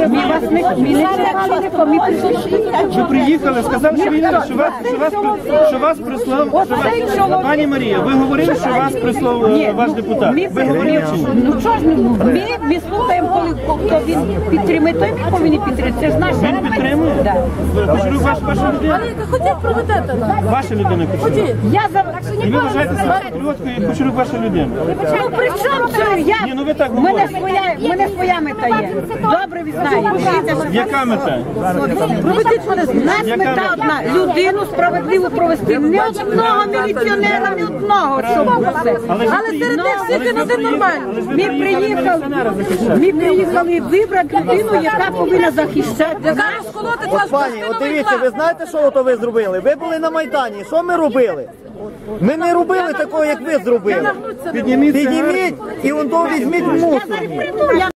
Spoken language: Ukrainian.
Ви приїхали, сказали, що вас прислав, пані Марія, ви говорили, що вас прислав ваш депутат. Ви говорили чи ні? Ну що ж, ми слухаємо, коли він підтримує, той ми повинні підтримати. Це ж наш. Він підтримує? Кучерук ваша людина? Хотіть проведете нас. Ваша людина Кучерук. Я за... І ви вважаєте себе патріоткою, і Кучерук ваша людина? Ну при чому це? Ні, ну ви так У мене говорите. своя мета є. Добре, ви знаєте. Яка мета? Проведіть мене. У нас мета одна. Людину справедливо провести. Не одного міліціонера, не одного, щоб все. Але серед них всіх один нормальний. Ми приїхали вибрати людину, яка повинна захищати. Яка розколоти вас Пані, от дивіться, ви знаєте, що ото ви зробили? Ви були на Майдані, що ми робили? Ми не робили такого, як ви зробили. Підніміть Підніміть і он то візьміть в мусорні.